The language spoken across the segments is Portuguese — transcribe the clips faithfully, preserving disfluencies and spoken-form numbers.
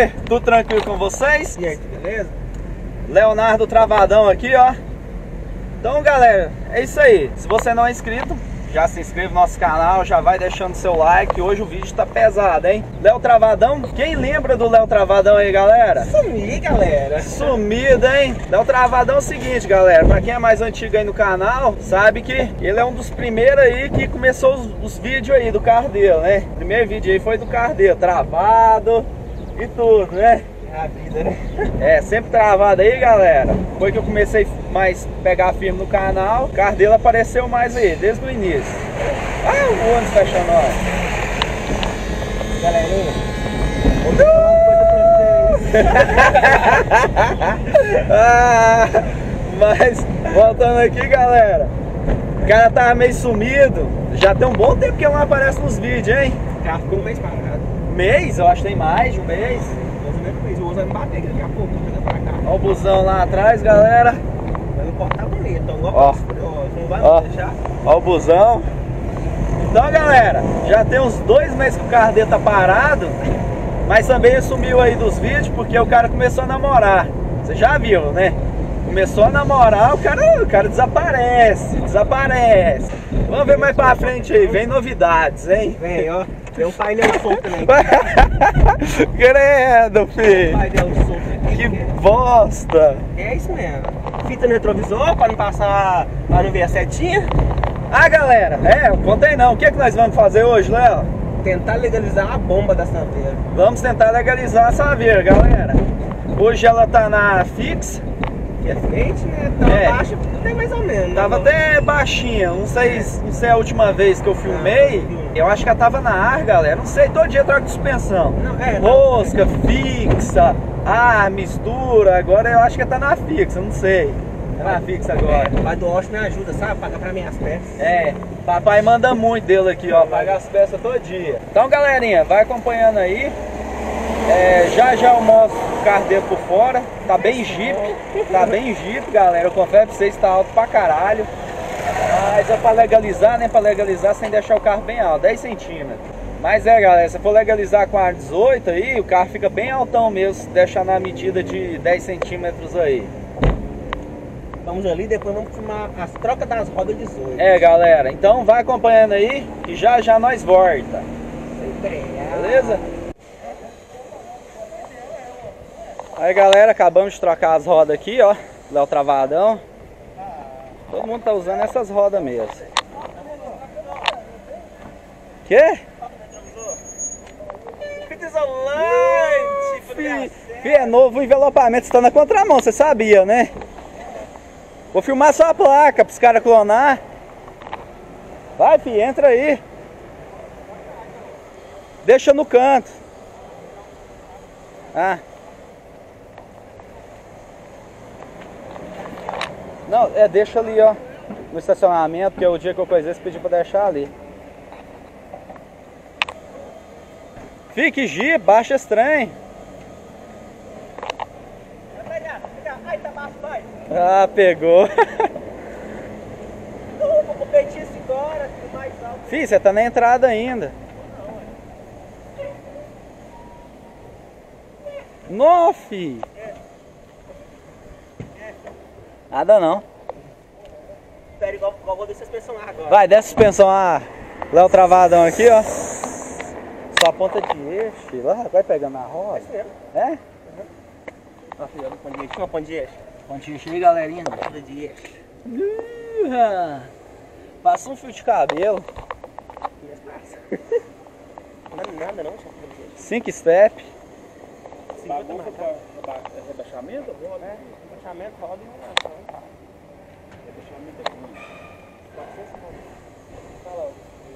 aí? Tudo tranquilo com vocês? E aí, tudo beleza? Leonardo Travadão aqui, ó. Então, galera, é isso aí. Se você não é inscrito, já se inscreve no nosso canal, já vai deixando seu like. Hoje o vídeo tá pesado, hein? Léo Travadão, quem lembra do Léo Travadão aí, galera? Sumi, galera. Sumido, hein? Léo Travadão é o seguinte, galera. Pra quem é mais antigo aí no canal, sabe que ele é um dos primeiros aí que começou os, os vídeos aí do carro dele, né? O primeiro vídeo aí foi do carro dele, travado e tudo, né? A vida, né? É, sempre travado aí, galera. Foi que eu comecei mais a pegar firme no canal. O carro dele apareceu mais aí, desde o início. Ah, o ônibus fechando nós. Galerinha, vou falar uma coisa pra vocês. Ah, mas, voltando aqui, galera. O cara tava meio sumido. Já tem um bom tempo que ele não aparece nos vídeos, hein? O carro ficou um mês parado. Mês? Eu acho que tem mais de um mês. O uso vai me bater daqui a pouco, vou pra cá. Olha o busão lá atrás, galera. Mas o porta tá bonito, então Ó. não vai Ó. me deixar. Olha o busão. Então, galera, já tem uns dois meses que o carro dele tá parado, mas também ele sumiu aí dos vídeos porque o cara começou a namorar. Você já viu, né? Começou a namorar, o cara, o cara desaparece, desaparece. Vamos ver mais pra frente aí, vem novidades, hein? Vem, ó. Tem um painel solto também. Credo, filho. Painel solto aqui. Que bosta. É isso mesmo. Fita no retrovisor pra não passar, pra não ver a setinha. Ah, galera, é, eu contei não. O que é que nós vamos fazer hoje, Léo? Tentar legalizar a bomba da Saveira. Vamos tentar legalizar a Saveira, galera. Hoje ela tá na fixa. Que é frente, né? Tava É. baixa, até mais ou menos. Tava né? até baixinha, não sei, não sei a última vez que eu filmei. Eu acho que ela tava na ar, galera. Não sei, todo dia troca de suspensão. Não, é, não. Rosca, fixa, ar, mistura. Agora eu acho que ela tá na fixa, não sei. Tá na fixa agora. É, o pai do Osh me ajuda, sabe? Paga pra minhas peças. É, papai manda muito dele aqui, ó, paga as peças todo dia. Então, galerinha, vai acompanhando aí. É, já já eu mostro o carro dele por fora. Tá bem Jeep, tá bem Jeep, galera. Eu confesso pra vocês, tá alto pra caralho. Mas é pra legalizar, né? Pra legalizar sem deixar o carro bem alto, dez centímetros. Mas é, galera, se for legalizar com a dezoito aí, o carro fica bem altão mesmo, deixar na medida de dez centímetros aí. Vamos ali, depois vamos filmar as trocas das rodas dezoito. É, galera, então vai acompanhando aí e já já nós volta. Beleza? Aí, galera, acabamos de trocar as rodas aqui, ó. Léo Travadão. Todo mundo tá usando essas rodas mesmo. Quê? Fita isolante! Fih, fih, é novo o envelopamento, você tá na contramão, você sabia, né? Vou filmar só a placa pros caras clonar. Vai, filho, entra aí. Deixa no canto. Ah. Não, é, deixa ali, ó, no estacionamento, porque o dia que eu coisei, você pediu pra deixar ali. Fique Jeep, baixa esse trem. Ai, tá baixo, vai! Ah, pegou. Vou competir isso agora, mais alto. Fih, você tá na entrada ainda. Nó, fi. Nada não. Espera, igual, igual vou descer a suspensão lá agora. Vai, desce a suspensão lá. Léo Travadão aqui, ó. Só a ponta de eixo. Lá, vai pegando na roda. É? Uhum. Ó, filho, olha o pão de eixo. Uma pão de eixo. Ponto de eixo aí, galerinha. Ponta de eixo. Uh, passa um fio de cabelo. Não dá nada não, só pão de eixo. Cinco step. cinquenta marcas. Rebaixamento? É, rebaixamento, roda e rebaixamento. Rebaixamento aqui. quatrocentos e cinquenta. Fala.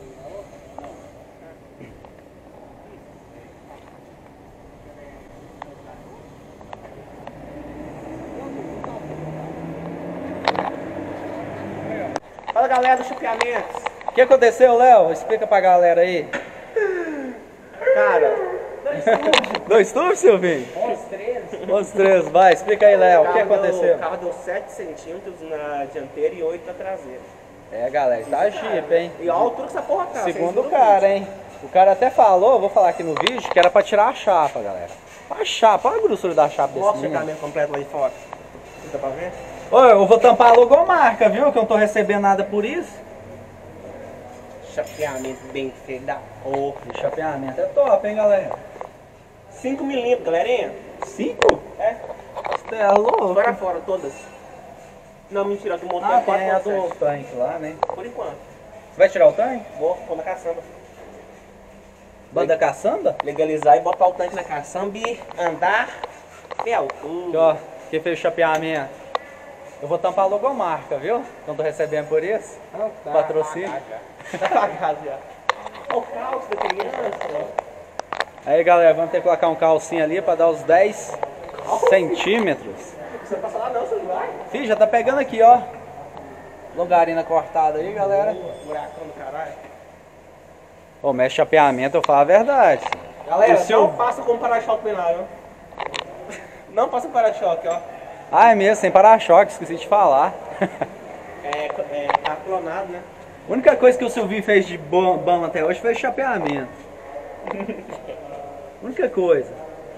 Fala, galera do Chupeamentos. O que aconteceu, Léo? Explica pra galera aí. Cara, Dois tubos, Silvinho? os três. Os três, vai, explica aí, Léo, o que carro aconteceu? Deu, o carro deu sete centímetros na dianteira e oito na traseira. É, galera, tá Jeep, hein? E olha a altura que essa porra tá. Segundo o cara, hein? O cara até falou, vou falar aqui no vídeo, que era pra tirar a chapa, galera. A chapa, olha a grossura da chapa desse Mostra o menino. caminho completo lá de fora. Dá pra ver? Ô, eu vou tampar a logomarca, viu? Que eu não tô recebendo nada por isso. Chapeamento bem feito da porra. O chapeamento é top, hein, galera? cinco milímetros, galerinha. cinco? É. Você é louco. Fora fora, todas. Não, mentira, do motor Ah, é tem a quatro ponto do sete. tanque lá, né? Por enquanto. Você vai tirar o tanque? Vou pôr na caçamba. Banda caçamba? Legalizar e botar o tanque na caçamba e andar até a altura. Aqui, ó, quem fez o chapeamento. Eu vou tampar a logomarca, viu? Não tô recebendo por isso. Não, tá Patrocínio. apagado já. Tá apagado já. Olha o calço da criança. Aí, galera, vamos ter que colocar um calcinho ali pra dar os dez centímetros. Você não passa lá não, você não vai? Fih, já tá pegando aqui, ó. Longarina cortada aí, galera. Buracão do caralho. Ô, mexe chapeamento, eu falo a verdade. Galera, O seu- não passa com para-choque bem lá, viu? Não passa com para-choque, ó. Ah, é mesmo, sem para-choque, esqueci de falar. É, é tá clonado, né? A única coisa que o Silvinho fez de bom, bom até hoje foi chapeamento. Única coisa.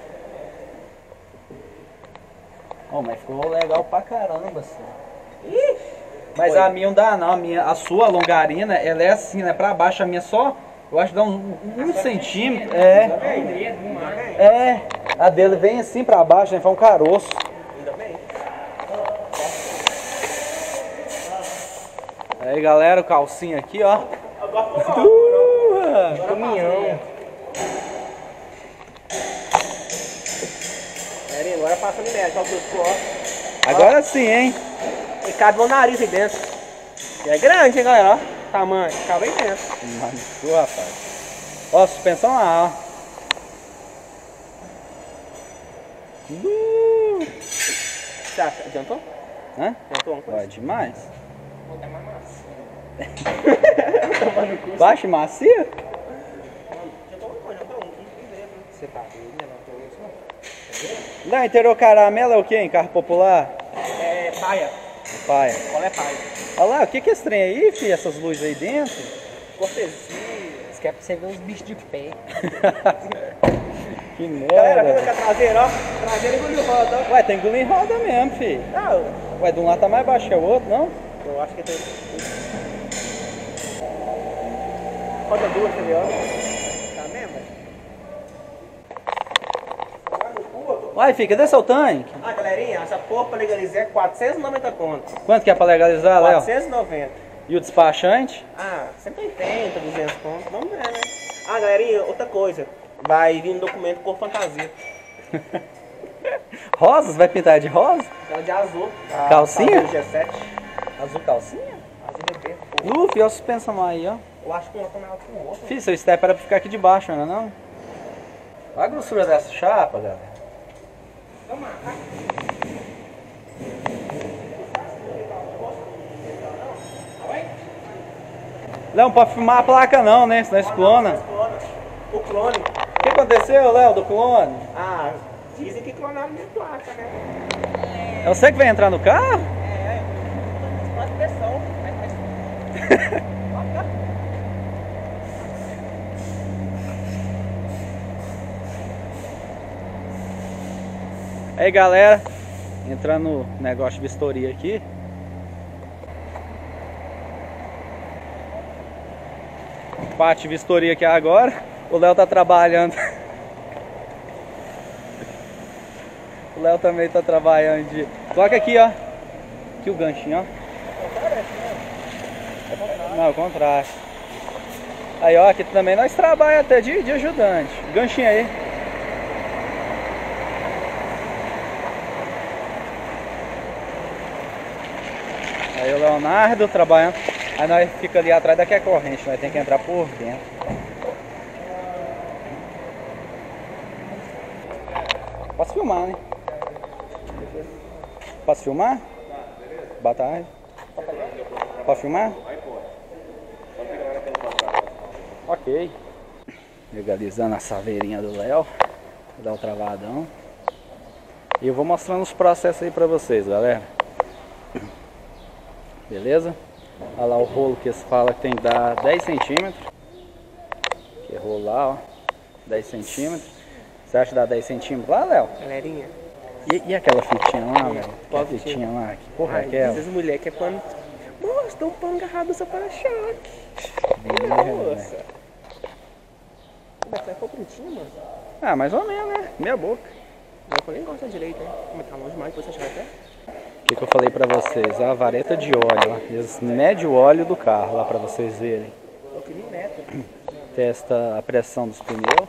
Oh, mas ficou legal pra caramba, assim. Ih! Mas Foi. a minha não dá não, a, minha, a sua longarina, ela é assim, né? Pra baixo, a minha só, eu acho que dá um, um centímetro. É, é. A dele vem assim pra baixo, né? Foi um caroço. Ainda bem. Aí, galera, o calcinho aqui, ó. Agora ficou bom. Uh, Caminhão. Galerinha, agora passa no médico, olha o que ó. agora sim, hein? E cabe no nariz aí dentro. E é grande, hein, galera, ó. Tamanho, cabe aí dentro. Mano, tu, rapaz. Ó, suspensão lá, ó. Uh, Você acha? Adiantou? hã? Adiantou uma Ó, coisa? demais. Vou dar mais massa. Baixo e macio? Adiantou uma coisa, adiantou um. Você tá doido, né? Não tô isso, não. Não, interior caramelo é o que, hein? Carro popular? É paia. Paia. Qual é paia? Olha lá, o que que é esse trem aí, filho? Essas luzes aí dentro? Cortesia. Isso que é pra você ver os bichos de pé. Que Galera, merda. vem com a traseira, ó. Traseira engoliu roda, ó. Ué, tem que engolir roda mesmo, filho. Não, Ué, de um lado tá mais baixo que o outro, não? eu acho que tem. Roda duas, você vê, ó. Tá mesmo? Lá no cu, eu tô- Ué, filho, cadê seu tanque? Ah, galerinha, essa porra pra legalizar é quatrocentos e noventa conto. Quanto que é pra legalizar, Léo? quatrocentos e noventa. E o despachante? Ah, cento e oitenta, duzentos conto. Vamos ver, né? Ah, galerinha, outra coisa. Vai vir um documento por fantasia. Rosas? Vai pintar de rosa? Aquela de azul. A Calcinha? G sete. Azul calcinha? Azul bebê. Uh, filho, olha a suspensão aí, ó. Eu acho que uma tá maior que o outro. Filho, seu step era pra ficar aqui de baixo, não é não? Olha a grossura dessa chapa, galera. Léo, não pode filmar a placa não, né? Senão eles clona. O clone. O que aconteceu, Léo, do clone? Ah, dizem que clonaram de placa, né? É você que vai entrar no carro? É, quase pressão. Aí, galera, entrando no negócio de vistoria aqui. Parte de vistoria aqui agora. O Léo tá trabalhando. O Léo também tá trabalhando de... Coloca aqui, ó. Aqui o ganchinho, ó. Não, ao contrário. Aí, ó, aqui também nós trabalhamos até de, de ajudante. Ganchinho aí. Aí o Leonardo trabalhando. Aí nós fica ali atrás daqui a corrente, nós tem que entrar por dentro. Posso filmar, né? Posso filmar? Boa tarde. Posso filmar? Ok. Legalizando a saveirinha do Léo. Vou dar o travadão. E eu vou mostrando os processos aí pra vocês, galera. Beleza? Olha lá o rolo que eles falam que tem que dar dez centímetros. Errou lá, ó. dez centímetros. Você acha que dá dez centímetros lá, Léo? Galerinha. E, e aquela fitinha lá, É, velho? qual Aquela fitinha lá? Que porra Ai, é aquela? essas mulheres que é pano. Moça, dá um pano agarrado no seu para-choque. É, Nossa. Mas ficou bonitinho, mano. Ah, mais ou menos, né? Meia boca. Eu nem gosto da direita, né? Mas tá longe demais, depois você chegar até. O que, que eu falei pra vocês? A vareta de óleo, ó. Eles medem o óleo do carro lá pra vocês verem. Eu queria neto. Testa a pressão dos pneus.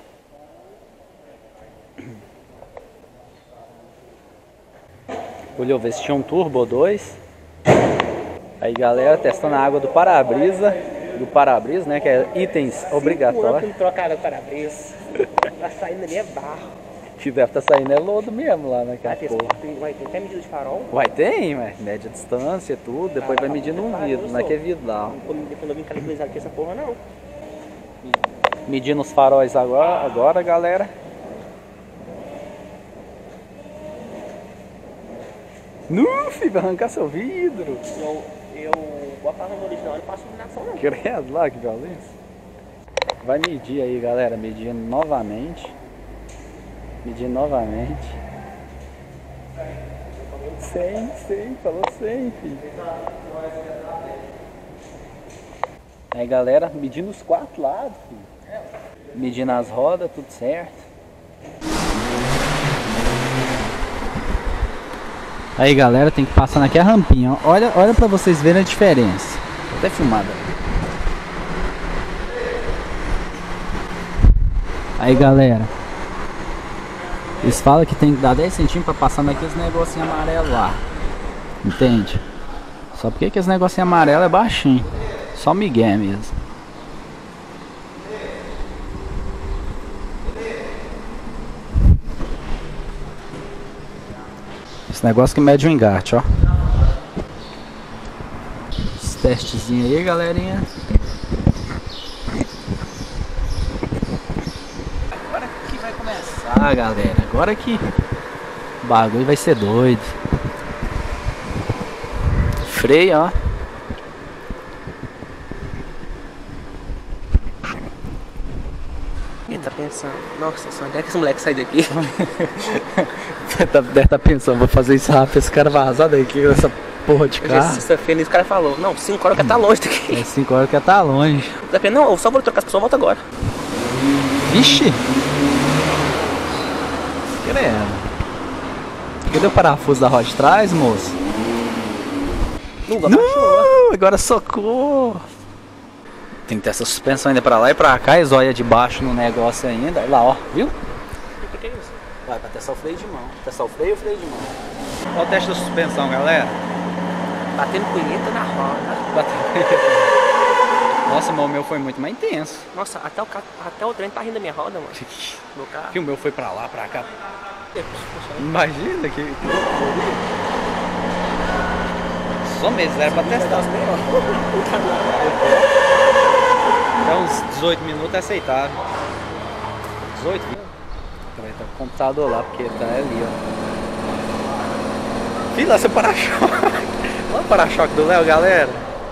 Olhou ver se tinha um turbo dois. Aí galera, testando a água do para-brisa. Do para-brisa, né? Que é itens obrigatórios. Não troca água do para-brisa. Tá saindo ali é barro. Que deve estar saindo é lodo mesmo lá naquela Vai ter, porra. tem, vai ter até medida de farol. Vai, tem, mas mede a distância, tudo. Depois vai medindo um vidro, não é que é vidro lá. Quando eu vim calibrizar aqui essa porra, não. Medindo os faróis agora, agora galera. Nu, filho, vai arrancar seu vidro. Eu, eu boto a no original e não faço iluminação, não. Credo lá, que violência. Vai medir aí, galera, medindo novamente. Medir novamente. cem, cem, falou cem, filho. Aí, galera, medindo os quatro lados, filho. Medindo as rodas, tudo certo. Aí, galera, tem que passar aqui a rampinha. Ó. Olha, olha pra vocês verem a diferença. Tô até filmada. Aí, galera. Eles falam que tem que dar dez centímetros pra passar naqueles negocinhos amarelos lá. Entende? Só porque aqueles negocinhos amarelos é baixinho. Só migué mesmo. Esse negócio que mede o engate, ó. Esse testezinho aí, galerinha. Agora que vai começar, galera. Agora que o bagulho vai ser doido. Freio, ó. Ele tá pensando, nossa, só onde é que esse moleque sai daqui? Deve estar pensando, vou fazer isso rápido, esse cara vazar daqui com essa porra de carro. Sexta-feira, o cara falou, não, cinco horas que tá longe daqui. É cinco horas que tá longe. Sexta-feira, não, eu só vou trocar as pessoas, volta agora. Vixe! Credo. Cadê o parafuso da roda de trás, moço? Não, Não, agora socorro! Tem que ter essa suspensão ainda pra lá e pra cá, e zóia de baixo no negócio ainda. Olha lá, ó, viu? O que é isso? Vai pra testar o freio de mão. Testar o freio e o freio de mão. Olha o teste da suspensão, galera. Batendo punheta na roda. Nossa, mas o meu foi muito mais intenso. Nossa, até o, ca- até o trem tá rindo da minha roda, mano. Meu carro. Que o meu foi pra lá, pra cá. Imagina que... que loucura. Só mesmo, era pra testar. Até uns dezoito minutos é aceitável. dezoito minutos? Vai estar com o computador lá, porque tá ali, ó. Filho, lá seu para-choque. Olha o para-choque do Léo, galera.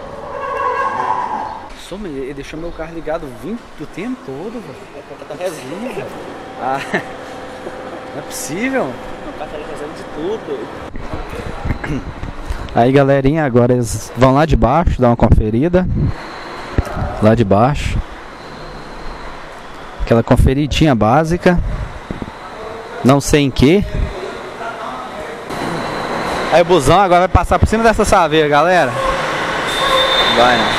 Só, ele deixou meu carro ligado vinte o tempo todo, velho. Tá resinha. Ah, não é possível. O carro tá revisando de tudo. Aí, galerinha, agora eles vão lá de baixo, dar uma conferida. Lá de baixo. Aquela conferidinha básica. Não sei em que. Aí o busão agora vai passar por cima dessa saveira, galera. Vai, né?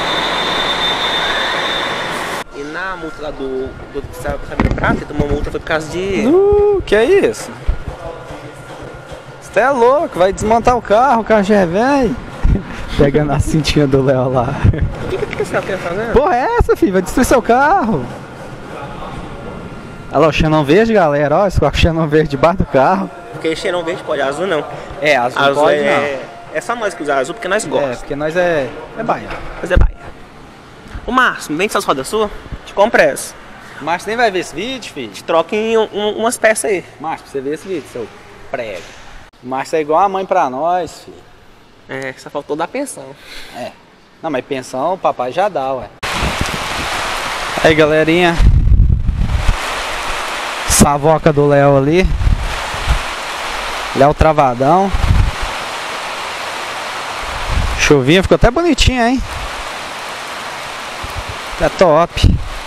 E na multa lá do, do Saveiro Prata, ele tomou multa foi por causa de... Uh, que é isso? Você é louco, vai desmontar o carro, o carro já é velho. Pegando a cintinha do Léo lá. O que, que, que esse carro quer fazer? Porra é essa, filho? Vai destruir seu carro. Olha lá, o xenon verde, galera. Ó, esse xenon verde debaixo do carro. Porque cheirão verde pode, azul não. É, azul, Azul pode é... é só nós que usamos azul porque nós não. É, gostamos. porque nós é, é baiano. Mas é Bahia. Ô Márcio, vende essas rodas suas? Te compra essa. Márcio nem vai ver esse vídeo, filho. Te troca em um- um- umas peças aí. Márcio, pra você ver esse vídeo, seu prego. O Márcio é igual a mãe pra nós, filho. É, só faltou dar pensão. É. Não, mas pensão o papai já dá, ué. Aí, galerinha, Savoca do Léo ali, Léo travadão. Chuvinha, ficou até bonitinha, hein? Tá top.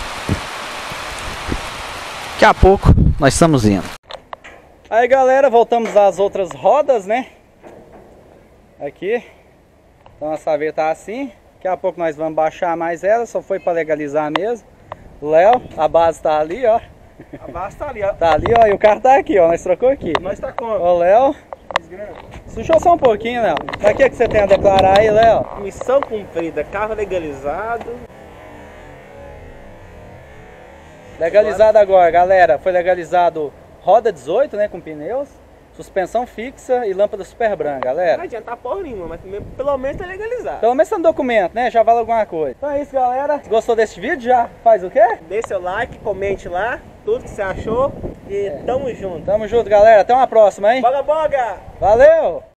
Daqui a pouco nós estamos indo. Aí, galera, voltamos às outras rodas, né? Aqui. Então a saveira tá assim. Daqui a pouco nós vamos baixar mais ela. Só foi para legalizar mesmo. Léo, a base tá ali, ó. A base tá ali, ó. Tá ali, ó. E o carro tá aqui, ó. Nós trocou aqui. Nós tá como? Ó, Léo. Sujou só um pouquinho, Léo. Pra que que você tem a declarar aí, Léo? Missão cumprida, carro legalizado. Legalizado agora, galera. Foi legalizado roda dezoito, né? Com pneus. Suspensão fixa e lâmpada super branca, galera. Não adianta porra nenhuma, mas pelo menos tá legalizado. Pelo menos tá no documento, né? Já vale alguma coisa. Então é isso, galera. Se gostou desse vídeo, já faz o quê? Dê seu like, comente lá tudo que você achou. E É. tamo junto. Tamo junto, galera. Até uma próxima, hein? Boga, boga! Valeu!